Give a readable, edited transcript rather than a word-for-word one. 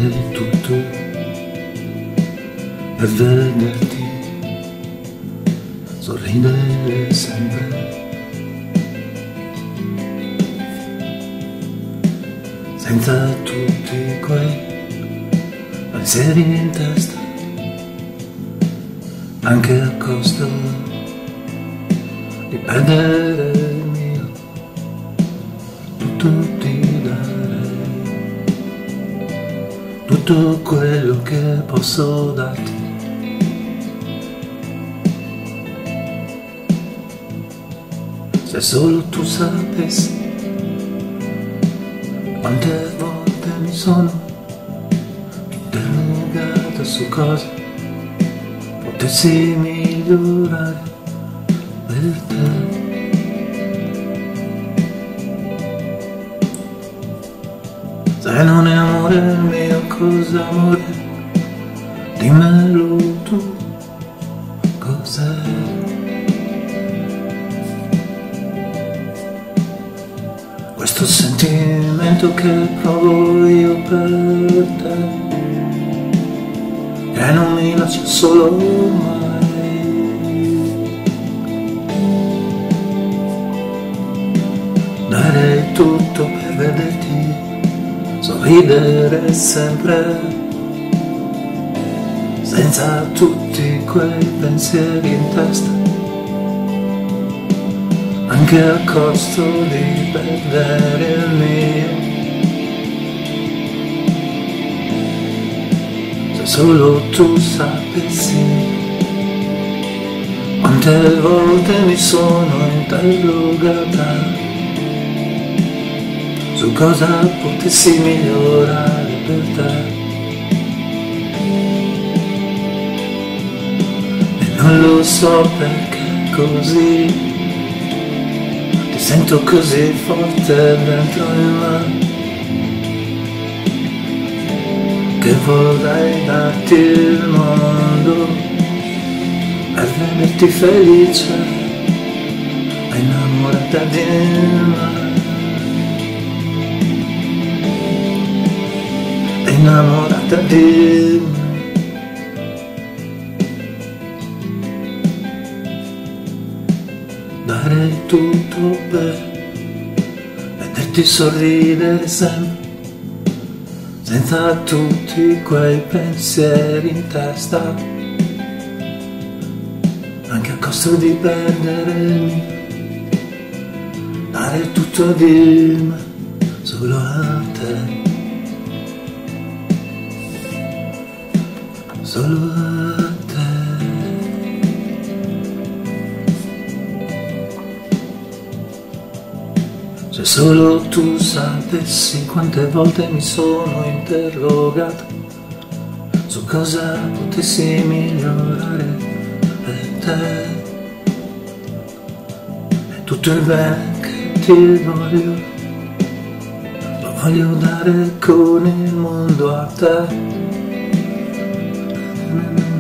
dare tutto per vederti sorridere sempre, senza tutti quei pensieri in testa, anche a costo di perdere il mio. Tutto ti darei, tutto quello che posso darti. Se solo tu sapessi quante volte mi sono interrogato su cosa potessi migliorare per te. Se non è amore mio, cos'è amore? Dimmelo tu, cos'è? Questo sentimento che provo io per te, che non mi lascia solo mai. Darei tutto per vederti sorridere sempre, senza tutti quei pensieri in testa, anche a costo di perdere il mio. Se solo tu sapessi quante volte mi sono interrogata su cosa potessi migliorare per te, e non lo so perché così ti sento così forte dentro di me, che vorrei darti il mondo per vederti felice e innamorata di me. Innamorata di me. Darei tutto per vederti sorridere sempre, senza tutti quei pensieri in testa, anche a costo di perdere il mio. Dare tutto di me solo a te, solo a te. Se solo tu sapessi quante volte mi sono interrogato su cosa potessi migliorare per te, e tutto il bene che ti voglio, lo voglio dare con il mondo a te.